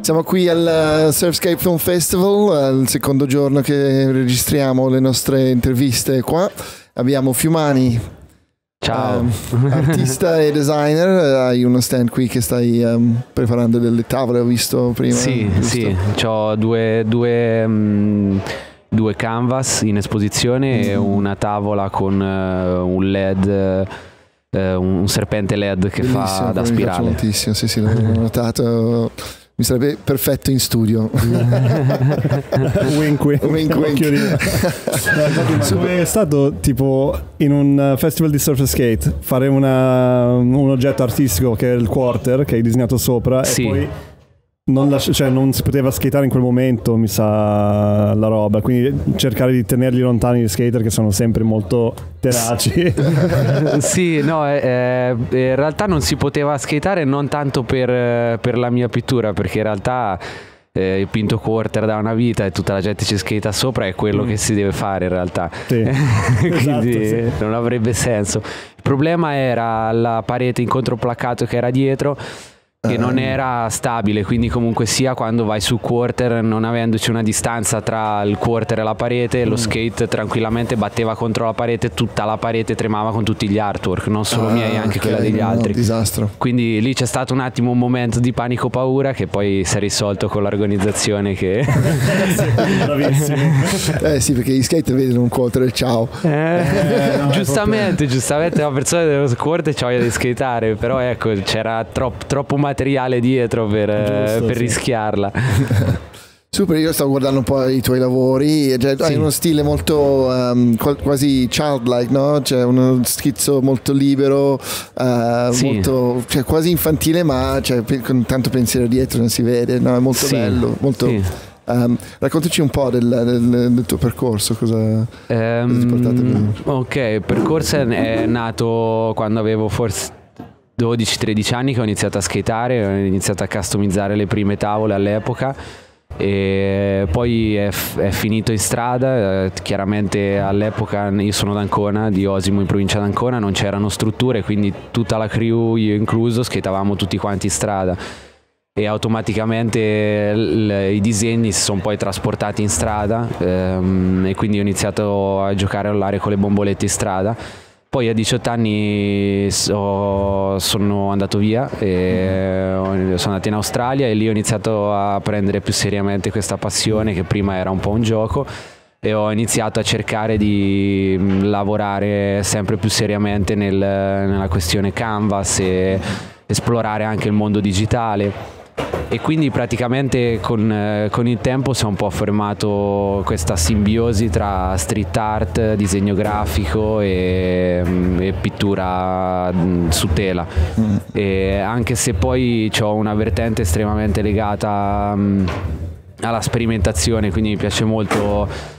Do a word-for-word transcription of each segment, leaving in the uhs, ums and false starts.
Siamo qui al Surfscape Film Festival, il secondo giorno che registriamo le nostre interviste qua. Abbiamo Fiumani, ciao, um, artista e designer. Hai uno stand qui che stai um, preparando delle tavole, ho visto prima. Sì, giusto? sì, ho due, due, um, due canvas in esposizione mm. e una tavola con uh, un L E D, uh, un serpente L E D che bellissimo, fa da spirale. Moltissimo, sì, sì, l'ho notato. Mi sarebbe perfetto in studio. Wink wink. Wink, wink. Come è stato tipo in un festival di surf skate fare una, un oggetto artistico che è il quarter che hai disegnato sopra sì. e poi non, lascia, cioè non si poteva skateare in quel momento, mi sa, la roba, quindi cercare di tenerli lontani gli skater che sono sempre molto tenaci. Sì, no, eh, in realtà non si poteva skateare non tanto per, per la mia pittura, perché in realtà eh, il pinto quarter da una vita e tutta la gente ci skata sopra, è quello mm. che si deve fare in realtà. Sì. Quindi esatto, sì. non avrebbe senso. Il problema era la parete in controplaccato che era dietro, che non era stabile, quindi comunque sia quando vai su quarter, non avendoci una distanza tra il quarter e la parete, mm. lo skate tranquillamente batteva contro la parete, tutta la parete tremava con tutti gli artwork, non solo ah, miei, anche okay, quella degli no, altri. Disastro. Quindi lì c'è stato un attimo un momento di panico paura che poi si è risolto con l'organizzazione che... Bravissimo. Eh sì, perché gli skater vedono un quarter e ciao. Eh, eh, no, giustamente, giustamente una persona dello quarter c'ha voglia di skateare, però ecco c'era troppo, troppo materiale dietro per, Giusto, per sì. rischiarla. Super, io stavo guardando un po' i tuoi lavori, cioè, sì. hai uno stile molto um, quasi childlike, no? C'è uno schizzo molto libero, uh, sì. molto, cioè, quasi infantile, ma cioè, con tanto pensiero dietro, non si vede, no? È molto sì. bello, molto... Sì. Um, raccontaci un po' del, del, del tuo percorso, cosa, um, cosa ti portate qui? Ok, il percorso è nato quando avevo forse dodici tredici anni, che ho iniziato a skateare, ho iniziato a customizzare le prime tavole all'epoca e poi è, è finito in strada. Eh, chiaramente all'epoca io sono d'Ancona, di Osimo in provincia d'Ancona, non c'erano strutture, quindi tutta la crew, io incluso, skateavamo tutti quanti in strada e automaticamente l- i disegni si sono poi trasportati in strada ehm, e quindi ho iniziato a giocare all'aria con le bombolette in strada. Poi a diciotto anni so, sono andato via e sono andato in Australia e lì ho iniziato a prendere più seriamente questa passione, che prima era un po' un gioco, e ho iniziato a cercare di lavorare sempre più seriamente nel, nella questione canvas e esplorare anche il mondo digitale. E quindi praticamente con, con il tempo si è un po' formato questa simbiosi tra street art, disegno grafico e, e pittura su tela. Mm. E anche se poi ho una vertente estremamente legata um, alla sperimentazione, quindi mi piace molto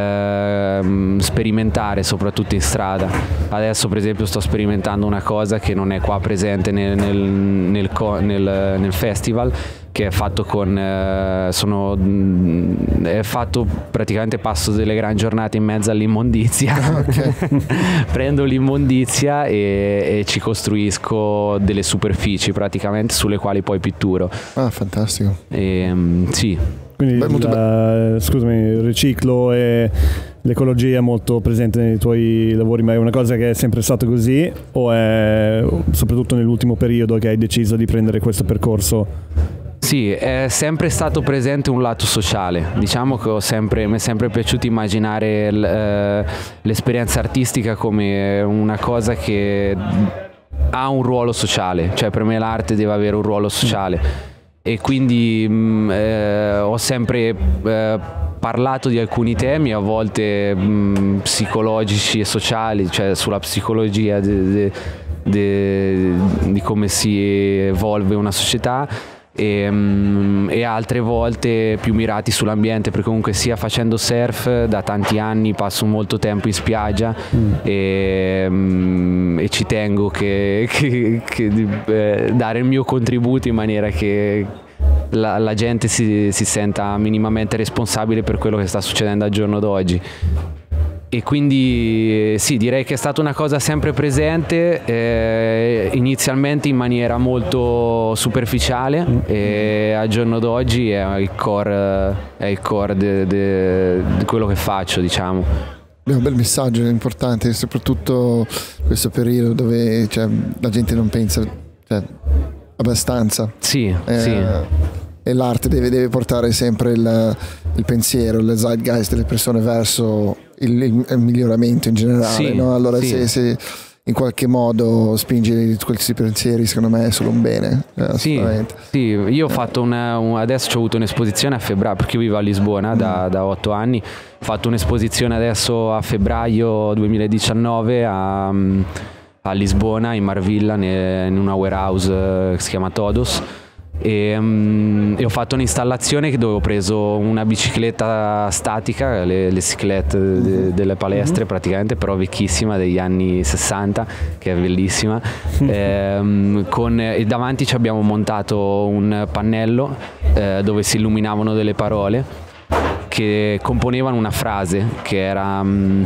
eh, sperimentare, soprattutto in strada. Adesso per esempio sto sperimentando una cosa che non è qua presente nel, nel, nel, nel, nel festival, che è fatto con eh, sono è fatto praticamente, passo delle gran giornate in mezzo all'immondizia. Okay. Prendo l'immondizia e, e ci costruisco delle superfici praticamente sulle quali poi pitturo. Ah, fantastico. E, um, sì. Quindi Beh, la, scusami, il riciclo e l'ecologia è molto presente nei tuoi lavori, ma è una cosa che è sempre stato così o è soprattutto nell'ultimo periodo che hai deciso di prendere questo percorso? Sì, è sempre stato presente un lato sociale. Diciamo che ho sempre, mi è sempre piaciuto immaginare l, eh, l'esperienza artistica come una cosa che ha un ruolo sociale, cioè per me l'arte deve avere un ruolo sociale. E quindi mh, eh, ho sempre eh, parlato di alcuni temi, a volte mh, psicologici e sociali, cioè sulla psicologia de, de, de, di come si evolve una società, e, um, e altre volte più mirati sull'ambiente, perché comunque sia facendo surf da tanti anni passo molto tempo in spiaggia mm. e, um, e ci tengo che, che, che eh, dare il mio contributo in maniera che la, la gente si, si senta minimamente responsabile per quello che sta succedendo al giorno d'oggi. E quindi sì, direi che è stata una cosa sempre presente, eh, inizialmente in maniera molto superficiale, mm. e al giorno d'oggi è il core, è il core di quello che faccio, diciamo. È un bel messaggio, è importante, soprattutto questo periodo dove, cioè, la gente non pensa, cioè, abbastanza. Sì, eh, sì. E l'arte deve, deve portare sempre il, il pensiero, il zeitgeist delle persone verso il, il, il miglioramento in generale, sì, no? Allora sì. se, se in qualche modo spingi questi pensieri, secondo me è solo un bene. Eh, sì, sì, io ho fatto una, un, adesso ho avuto un'esposizione a febbraio, perché io vivo a Lisbona da, da otto anni, ho fatto un'esposizione adesso a febbraio duemiladiciannove a, a Lisbona, in Marvilla, in una warehouse che si chiama Todos. E, um, e ho fatto un'installazione dove ho preso una bicicletta statica, le, le ciclette de, delle palestre, praticamente, però vecchissima, degli anni sessanta, che è bellissima. e, um, con, e davanti ci abbiamo montato un pannello eh, dove si illuminavano delle parole che componevano una frase che era um,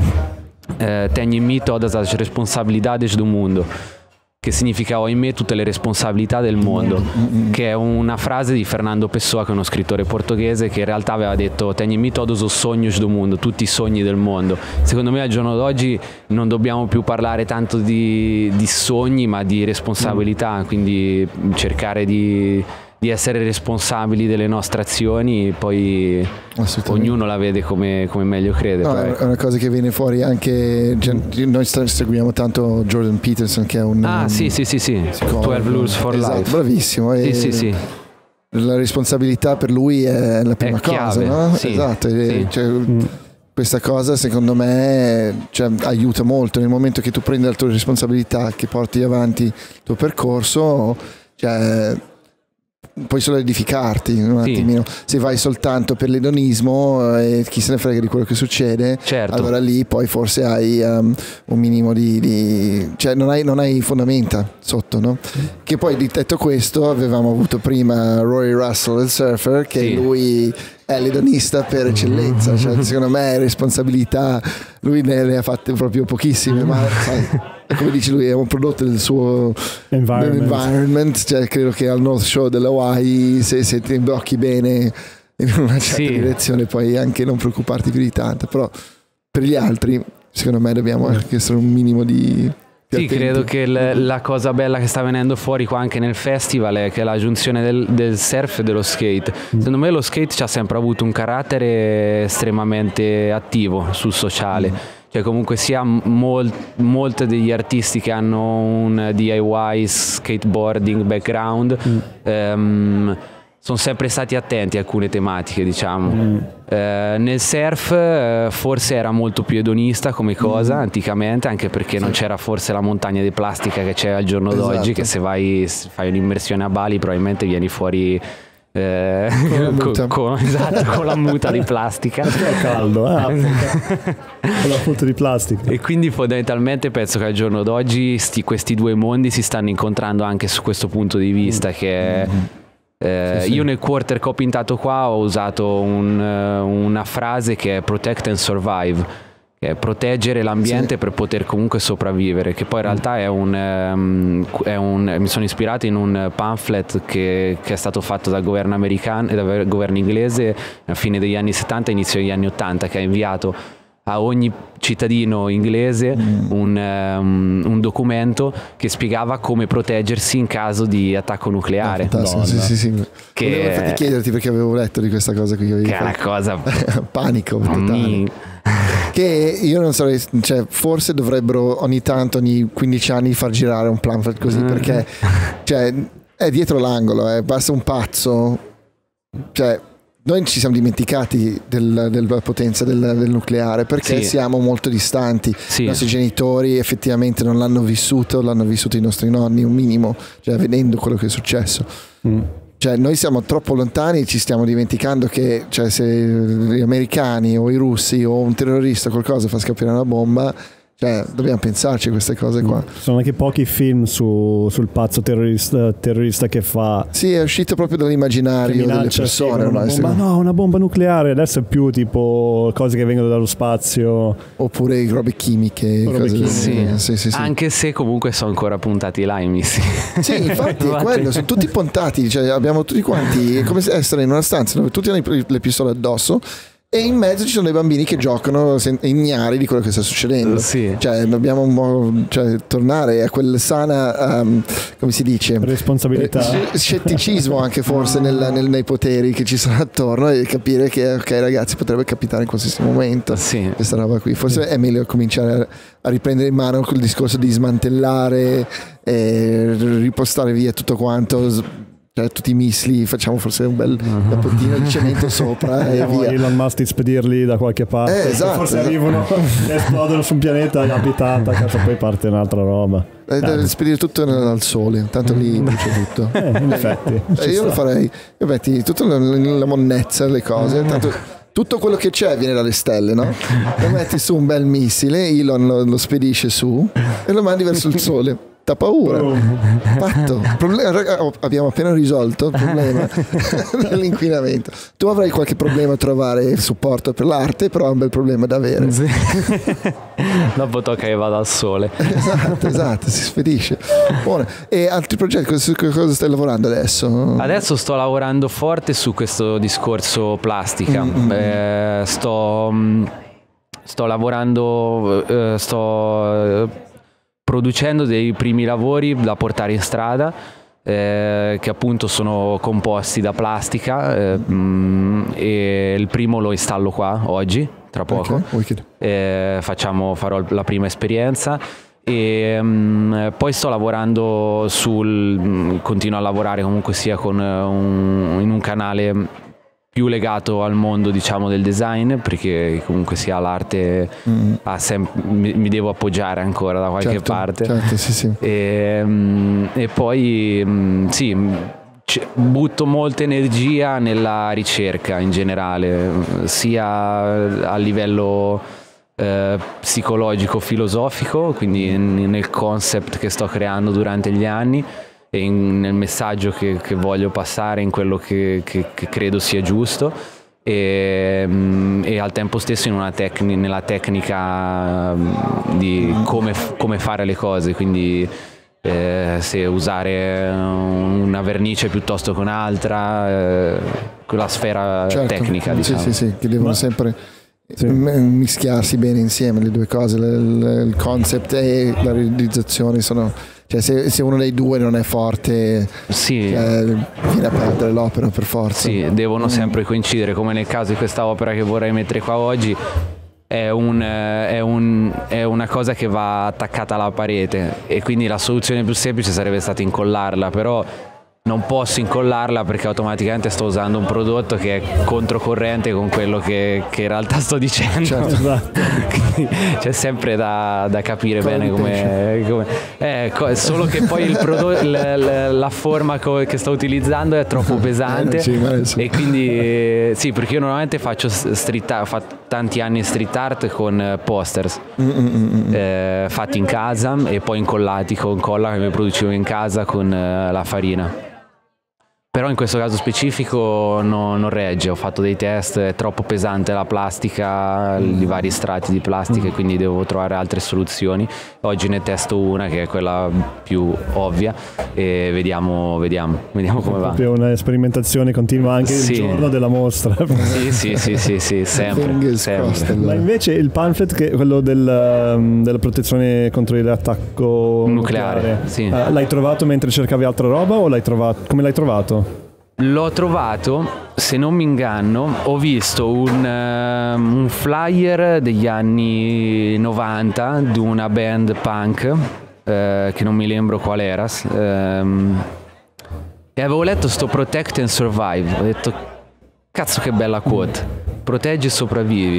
eh, Tenho em mim todas as responsabilidades do mundo, che significa ho in me tutte le responsabilità del mondo, che è una frase di Fernando Pessoa, che è uno scrittore portoghese, che in realtà aveva detto Tenho em mim todos os sonhos do mundo, tutti i sogni del mondo. Secondo me al giorno d'oggi non dobbiamo più parlare tanto di, di sogni, ma di responsabilità, quindi cercare di, di essere responsabili delle nostre azioni, poi ognuno la vede come, come meglio crede. No, è una cosa che viene fuori anche, noi seguiamo tanto Jordan Peterson, che è un ah un, sì sì sì sì twelve Rules for esatto, Life, bravissimo, sì, e sì, sì. La responsabilità per lui è la prima è cosa, chiave, no? Sì, esatto, sì. Cioè, mm. questa cosa secondo me, cioè, aiuta molto nel momento che tu prendi la tua responsabilità, che porti avanti il tuo percorso, cioè puoi solo edificarti un sì. attimino. Se vai soltanto per l'edonismo e chi se ne frega di quello che succede, certo. allora lì poi forse hai um, un minimo di, di cioè non hai, non hai fondamenta sotto, no? Mm. Che poi, detto questo, avevamo avuto prima Rory Russell, il surfer, che sì. lui è l'edonista per eccellenza, cioè, secondo me responsabilità lui ne, ne ha fatte proprio pochissime, ma sai, come dice lui, è un prodotto del suo environment, environment, cioè credo che al North Shore dell'Hawaii, se, se ti imbocchi bene in una certa sì. direzione, puoi anche non preoccuparti più di tanto, però per gli altri secondo me dobbiamo anche essere un minimo di Sì, attenti. Credo che l- la cosa bella che sta venendo fuori qua anche nel festival è che la giunzione del, del surf e dello skate. Mm. Secondo me lo skate ci ha sempre avuto un carattere estremamente attivo sul sociale. Mm. Cioè comunque sia mol- molti degli artisti che hanno un D I Y skateboarding background mm. ehm, sono sempre stati attenti a alcune tematiche, diciamo. Mm. Eh, nel surf eh, forse era molto più edonista come cosa mm. anticamente, anche perché sì. non c'era forse la montagna di plastica che c'è al giorno esatto. d'oggi, che se vai se fai un'immersione a Bali probabilmente vieni fuori eh, con, la con, esatto, con la muta di plastica. È caldo, eh? Con la muta di plastica. E quindi fondamentalmente penso che al giorno d'oggi sti, questi due mondi si stanno incontrando anche su questo punto di vista, mm. che è mm. Eh, sì, sì. Io nel quarter che ho pintato qua ho usato un, una frase che è protect and survive, che è proteggere l'ambiente sì. per poter comunque sopravvivere, che poi in realtà è un, um, è un mi sono ispirato in un pamphlet che, che è stato fatto dal governo americano e dal governo inglese a fine degli anni settanta, inizio degli anni ottanta, che ha inviato a ogni cittadino inglese mm. un, um, un documento che spiegava come proteggersi in caso di attacco nucleare. No, sì, sì, sì. Che volevo infatti chiederti, perché avevo letto di questa cosa qui, che è una cosa panico totale. Che io non sarei, cioè forse dovrebbero ogni tanto, ogni quindici anni, far girare un pamphlet così, mm. perché cioè è dietro l'angolo, eh, basta un pazzo, cioè noi ci siamo dimenticati del, della potenza del, del nucleare, perché sì. siamo molto distanti. Sì. I nostri genitori effettivamente non l'hanno vissuto, l'hanno vissuto i nostri nonni, un minimo, cioè vedendo quello che è successo. Mm. Cioè noi siamo troppo lontani e ci stiamo dimenticando che, cioè, se gli americani o i russi o un terrorista o qualcosa fa scoppiare una bomba, Cioè, dobbiamo pensarci a queste cose qua. Ci sono anche pochi film su, sul pazzo terrorista, terrorista che fa. Sì, è uscito proprio dall'immaginario minaccia, delle persone. sì, una bomba, no, una bomba nucleare. Adesso è più tipo cose che vengono dallo spazio. Oppure robe chimiche. Robe cose chimiche. Sì. Sì, sì, sì. Anche se comunque sono ancora puntati là i missili. Sì, infatti è quello, sono tutti puntati, cioè abbiamo tutti quanti, è come se essere in una stanza dove tutti hanno le pistole addosso e in mezzo ci sono dei bambini che giocano ignari di quello che sta succedendo. Sì. Cioè dobbiamo un po', cioè, tornare a quella sana, um, come si dice? Responsabilità. Eh, scetticismo anche forse nel, nel, nei poteri che ci sono attorno e capire che ok ragazzi potrebbe capitare in qualsiasi momento. Sì. Questa roba qui. Forse è meglio cominciare a, a riprendere in mano quel discorso di smantellare e ripostare via tutto quanto. Cioè, tutti i missili, facciamo forse un bel capottino di cemento sopra e via. Elon Musk di spedirli da qualche parte. Eh, esatto, forse esatto. arrivano e esplodono su un pianeta abitato, cazzo, poi parte un'altra roba. Eh, deve spedire tutto al sole, tanto lì brucia tutto. Eh, in effetti. Eh, io lo farei. Io metti tutta la, la monnezza, le cose, tanto tutto quello che c'è viene dalle stelle, no? Lo metti su un bel missile, Elon lo, lo spedisce su e lo mandi verso il sole. Da paura, fatto. Problema, abbiamo appena risolto il problema dell'inquinamento. Tu avrai qualche problema a trovare supporto per l'arte, però è un bel problema da avere. Sì. Dopo tocca che vada al sole. Esatto, esatto, si spedisce. Buono. E altri progetti, su cosa stai lavorando adesso? Adesso sto lavorando forte su questo discorso plastica. Mm-hmm. Eh, sto, sto lavorando, eh, sto producendo dei primi lavori da portare in strada, eh, che appunto sono composti da plastica, eh, mh, e il primo lo installo qua oggi, tra poco. Okay, eh, facciamo, farò la prima esperienza e mh, poi sto lavorando sul, mh, continuo a lavorare comunque sia con un, in un canale più legato al mondo, diciamo, del design, perché comunque sia l'arte mm. ha sem- mi, mi devo appoggiare ancora da qualche certo, parte. Certo, sì, sì. E, um, e poi um, sì, c- butto molta energia nella ricerca in generale, sia a livello eh, psicologico, filosofico, quindi n- nel concept che sto creando durante gli anni, e in, nel messaggio che, che voglio passare, in quello che, che, che credo sia giusto, e, e al tempo stesso in una tecni, nella tecnica di come, come fare le cose, quindi eh, se usare una vernice piuttosto che un'altra, eh, quella sfera certo, tecnica, diciamo. Sì, sì, sì, che devono Ma... sempre sì. mischiarsi bene insieme le due cose, il concept e la realizzazione sono... Cioè se, se uno dei due non è forte, sì. cioè, viene a perdere l'opera per forza. Sì, devono sempre coincidere, come nel caso di questa opera che vorrei mettere qua oggi. È, un, è, un, è una cosa che va attaccata alla parete e quindi la soluzione più semplice sarebbe stata incollarla, però non posso incollarla perché automaticamente sto usando un prodotto che è controcorrente con quello che, che in realtà sto dicendo. Certo, esatto. C'è sempre da, da capire come bene come, come eh, solo che poi il prodotto, la, la forma che sto utilizzando è troppo pesante, eh, sì, e quindi sì, perché io normalmente faccio street art, ho fatto tanti anni street art con posters mm, eh, fatti in casa e poi incollati con colla che mi producevo in casa con eh, la farina. Però in questo caso specifico no, non regge, ho fatto dei test, è troppo pesante la plastica, i vari strati di plastica, e quindi devo trovare altre soluzioni. Oggi ne testo una che è quella più ovvia e vediamo, vediamo, vediamo come va. Proprio una sperimentazione continua anche sì. il giorno della mostra. Sì, sì, sì, sì, sì, sempre, sempre. Ma invece il pamphlet, che è quello del, della protezione contro l'attacco nucleare, nucleare sì. uh, l'hai trovato mentre cercavi altra roba o l'hai trovato? Come l'hai trovato? L'ho trovato, se non mi inganno, ho visto un, uh, un flyer degli anni novanta di una band punk, uh, che non mi lembro qual era, um, e avevo letto sto Protect and Survive, ho detto cazzo che bella quote, proteggi e sopravvivi.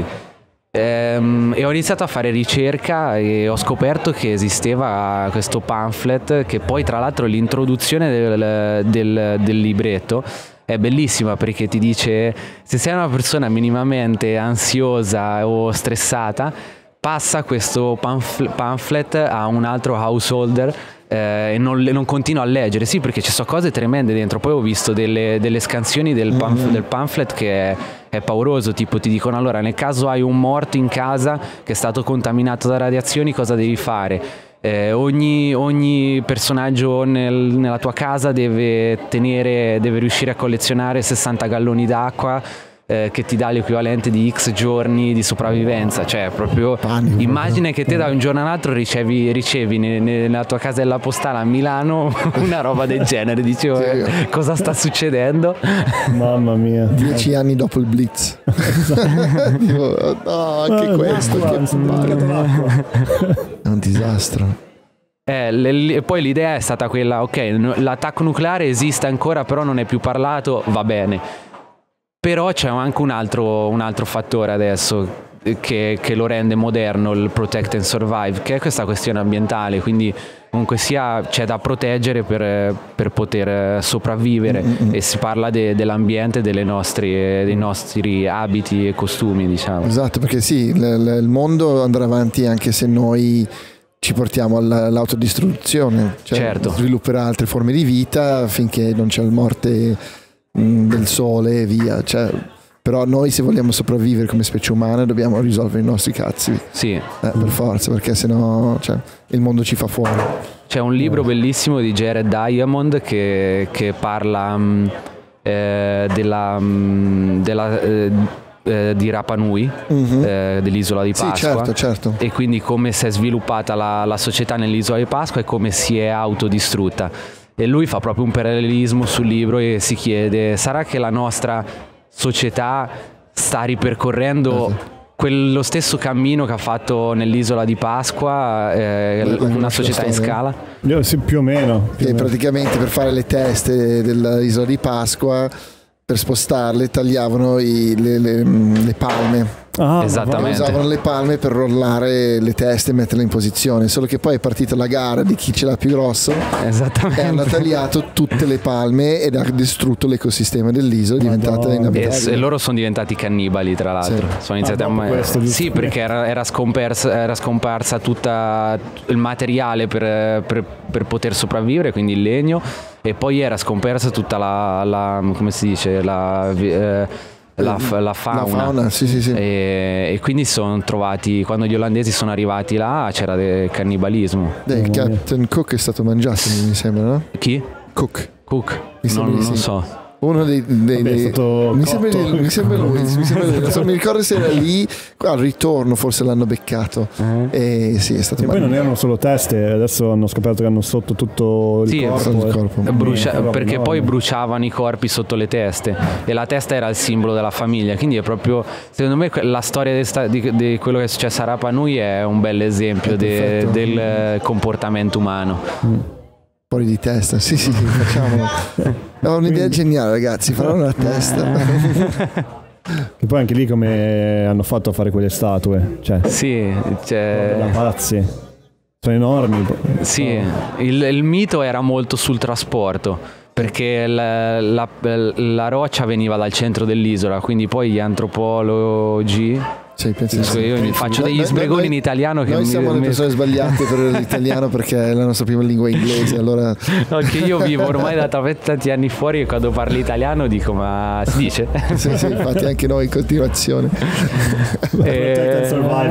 Ehm, e ho iniziato a fare ricerca e ho scoperto che esisteva questo pamphlet, che poi tra l'altro l'introduzione del, del, del libretto è bellissima, perché ti dice: se sei una persona minimamente ansiosa o stressata, passa questo pamf- pamphlet a un altro householder eh, e non, non continua a leggere, sì, perché ci sono cose tremende dentro. Poi ho visto delle, delle scansioni del, pamf- mm-hmm. del pamphlet che è, è pauroso, tipo ti dicono: allora, nel caso hai un morto in casa che è stato contaminato da radiazioni, cosa devi fare? Eh, ogni, ogni personaggio nel, nella tua casa deve tenere, deve riuscire a collezionare sessanta galloni d'acqua eh, che ti dà l'equivalente di X giorni di sopravvivenza. Cioè proprio Panico, immagina che te da un giorno all'altro ricevi, ricevi ne, ne, nella tua casella postale a Milano una roba del genere. Dicevo, eh, cosa sta succedendo? Mamma mia, dieci anni dopo il Blitz. Dico, no, anche ah, questo che è un disastro. Eh, le, poi l'idea è stata quella: ok, l'attacco nucleare esiste ancora, però non è più parlato, va bene. Però c'è anche un altro, un altro fattore adesso che, che lo rende moderno, il protect and survive, che è questa questione ambientale. Quindi comunque sia c'è da proteggere per, per poter sopravvivere. Mm-hmm. E si parla de, dell'ambiente, delle nostri, dei nostri abiti e costumi, diciamo. Esatto, perché sì, l- il mondo andrà avanti anche se noi ci portiamo all'autodistruzione, cioè certo. svilupperà altre forme di vita finché non c'è la morte mh, del sole e via, cioè, però noi se vogliamo sopravvivere come specie umana dobbiamo risolvere i nostri cazzi, sì. eh, per forza, perché sennò cioè, il mondo ci fa fuori. C'è un libro bellissimo di Jared Diamond che, che parla mh, eh, della, mh, della eh, di Rapa Nui, mm-hmm. eh, dell'isola di Pasqua. Sì, certo, certo. E quindi come si è sviluppata la, la società nell'isola di Pasqua e come si è autodistrutta. E lui fa proprio un parallelismo sul libro e si chiede: sarà che la nostra società sta ripercorrendo esatto. quello stesso cammino che ha fatto nell'isola di Pasqua, eh, una società in scala? Io, sì, più o meno. Più che o meno. Praticamente per fare le teste dell'isola di Pasqua, per spostarle tagliavano i, le, le, le palme. Ah, esattamente. Usavano le palme per rollare le teste e metterle in posizione, solo che poi è partita la gara di chi ce l'ha più grosso. Esattamente. E hanno tagliato tutte le palme ed ha distrutto l'ecosistema dell'isola, è diventata inabitabile. E, e loro sono diventati cannibali, tra l'altro. Sì. Sono iniziati ah, a ma- questo, sì, perché era, era, scomparsa, era scomparsa tutta il materiale per, per, per poter sopravvivere, quindi il legno, e poi era scomparsa tutta la, la come si dice, la eh, La, la fauna, la fauna sì, sì, sì. E, e quindi sono trovati, quando gli olandesi sono arrivati là, c'era del cannibalismo. Il Captain Cook è stato mangiato, mi sembra, no? Chi? Cook. Cook? Non, non so. Uno dei, dei, Vabbè, dei mi, sembra, mi sembra lui, mi, sembra lui. Non so, mi ricordo se era lì al ritorno, forse l'hanno beccato. Uh-huh. E sì, è stato. E poi non erano solo teste, adesso hanno scoperto che hanno sotto tutto il sì, corpo, il corpo. Eh, brucia, perché no, poi bruciavano i corpi sotto le teste e la testa era il simbolo della famiglia, quindi è proprio, secondo me, la storia di, di, di quello che è successo a Rapa Nui è un bel esempio de, del comportamento umano. Mm. Fuori di testa, sì sì, sì facciamolo. Ho un'idea geniale, ragazzi, farò una testa. E poi anche lì come hanno fatto a fare quelle statue, cioè sì, cioè... da pazzi, sono enormi. Sì, oh. il, il mito era molto sul trasporto, perché la, la, la roccia veniva dal centro dell'isola, quindi poi gli antropologi... Sì, penso io mi faccio degli noi, sbregoni noi, in italiano che noi mi, siamo le persone mi... sbagliate per l'italiano perché è la nostra prima lingua inglese, allora no, che io vivo ormai da tanti anni fuori e quando parli italiano dico ma si dice? Sì, sì, infatti anche noi in continuazione e...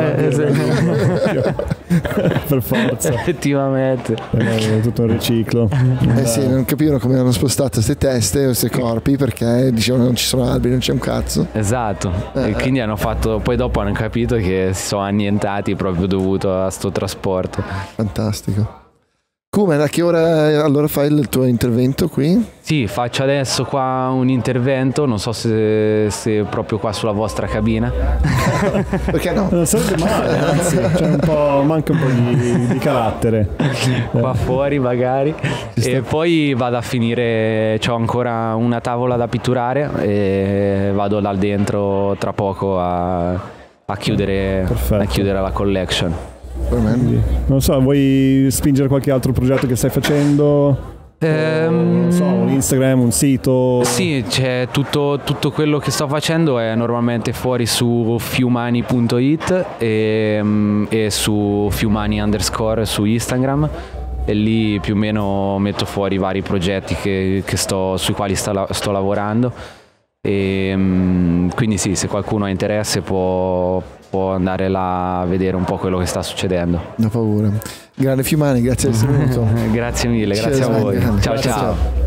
per forza effettivamente è tutto un riciclo. Eh sì, non capivano come hanno spostato queste teste o questi corpi perché dicevano non ci sono alberi, non c'è un cazzo. Esatto, eh, e quindi hanno fatto, poi dopo hanno capito che si sono annientati proprio dovuto a sto trasporto. Fantastico. Come, a che ora allora fai il tuo intervento qui? Sì, faccio adesso qua un intervento, non so se, se proprio qua sulla vostra cabina. Perché no? Non sarebbe male, anzi, c'è un po', manca un po' di, di carattere. Qua fuori magari. E poi vado a finire, c'ho ancora una tavola da pitturare e vado là dentro tra poco a, a, chiudere, a chiudere la collection. Non so, vuoi spingere qualche altro progetto che stai facendo? Ehm, non so, un Instagram, un sito? Sì, c'è tutto, tutto quello che sto facendo è normalmente fuori su fiumani punto it e, e su fiumani underscore su Instagram, e lì più o meno metto fuori i vari progetti che, che sto, sui quali sto, sto lavorando, e quindi sì, se qualcuno ha interesse può, può andare là a vedere un po' quello che sta succedendo. Non ho paura. Grande Fiumani, grazie di essere venuto. Grazie mille, grazie Cheers, a voi. man. Ciao Grazie. ciao.